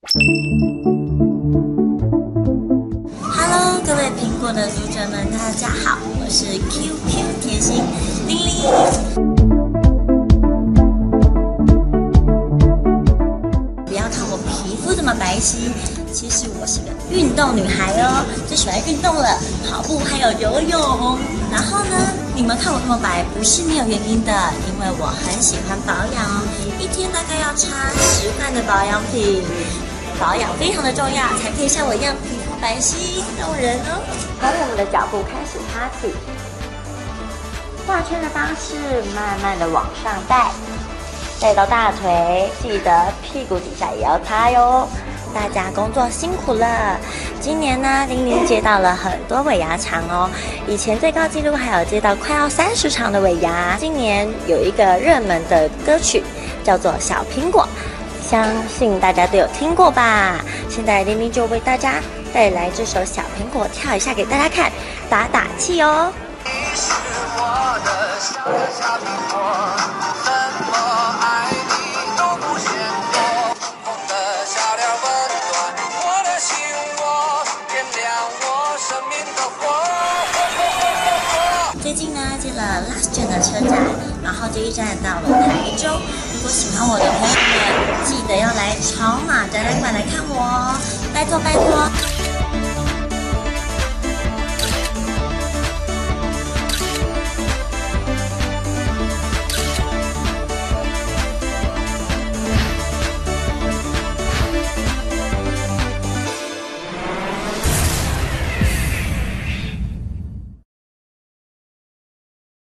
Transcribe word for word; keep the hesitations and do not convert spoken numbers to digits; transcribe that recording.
Hello， 各位苹果的读者们，大家好，我是 Q Q 甜心玲玲。不要看我皮肤这么白皙，其实我是个运动女孩哦，最喜欢运动了，跑步还有游泳。然后呢，你们看我这么白，不是没有原因的，因为我很喜欢保养哦，一天大概要擦十罐的保养品。保养非常的重要，才可以像我一样皮肤白皙动人哦。跟我们的脚步开始擦起，画圈的方式，慢慢的往上带，带到大腿，记得屁股底下也要擦哟。大家工作辛苦了。今年呢，玲玲接到了很多尾牙场哦，以前最高纪录还有接到快要三十场的尾牙。今年有一个热门的歌曲叫做《小苹果》。相信大家都有听过吧？现在玲玲就为大家带来这首《小苹果》，跳一下给大家看，打打气哦。你是我的小小苹果，怎么爱你都不嫌多。红的笑脸温暖我的心窝，点亮我生命的火。最近呢，接了 Last Gen 的车展，然后这一站到了台中。如果喜欢我的朋友们，记得要来草马展览馆来看我哦，拜托拜托。